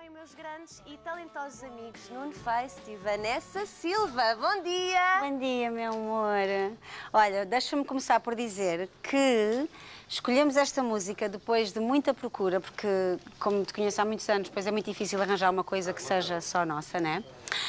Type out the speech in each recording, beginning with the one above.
também meus grandes e talentosos amigos Nuno Feist e Vanessa Silva. Bom dia! Bom dia, meu amor. Olha, deixa-me começar por dizer que escolhemos esta música depois de muita procura, porque, como te conheço há muitos anos, depois é muito difícil arranjar uma coisa que seja só nossa, né?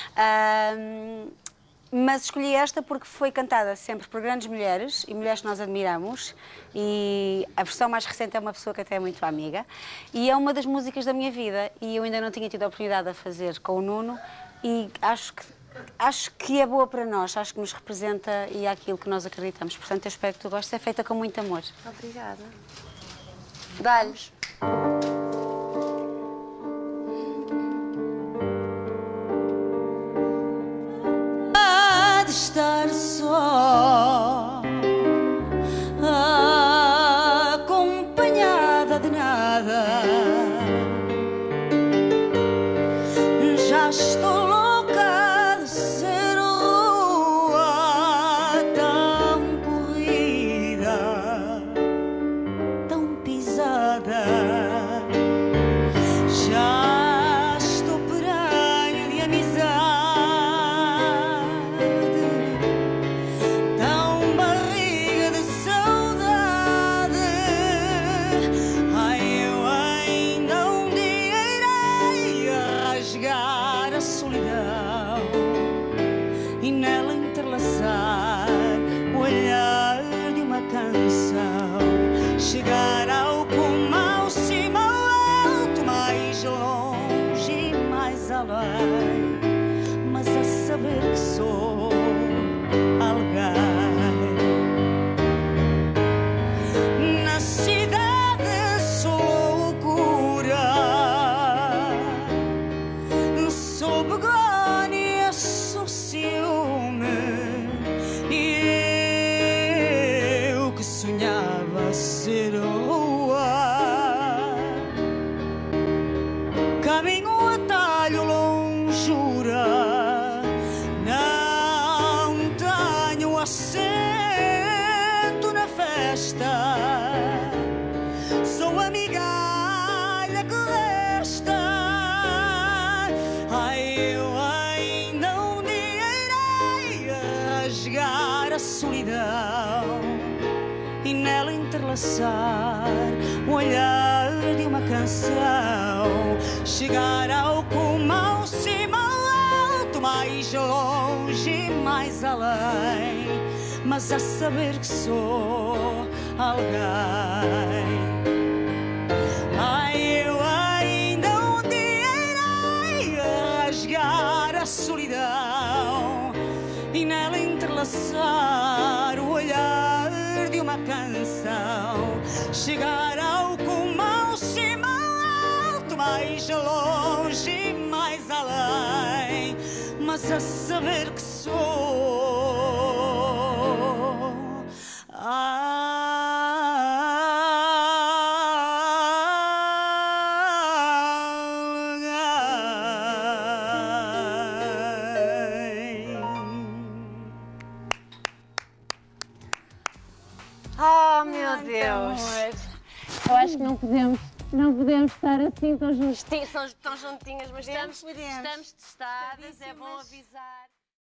Mas escolhi esta porque foi cantada sempre por grandes mulheres e mulheres que nós admiramos, e a versão mais recente é uma pessoa que até é muito amiga, e é uma das músicas da minha vida, e eu ainda não tinha tido a oportunidade de fazer com o Nuno, e acho que é boa para nós, acho que nos representa e é aquilo que nós acreditamos. Portanto, eu espero que tu gostes, é feita com muito amor. Obrigada. Dá-lhes. Estar só, acompanhada de nada, já estou louca de ser rua tão corrida, tão pisada, já estou pranho de amizade. A solidão e nela entrelaçar o olhar de uma canção, chegar ao cume, ao cimo, ao alto, mais longe e mais além, mas a saber que sou alguém. Na cidade sou loucura, sou begónia, sou ciúme, e eu que sonhava ser rua, caminho atalho, longura, não tenho assento na festa, sou a migalha que resta. Eu ainda um dia irei rasgar a solidão e nela entrelaçar o olhar de uma canção, chegar ao cume, ao cimo, ao alto, mais longe e mais além, mas a saber que sou alguém. A solidão e nela entrelaçar o olhar de uma canção, chegar ao cume, ao cimo, ao alto, mais longe e mais além, mas a saber que sou Oh, meu Deus! Eu acho que não podemos estar assim tão juntos. Tão juntinhas, mas estamos testadas, é bom avisar.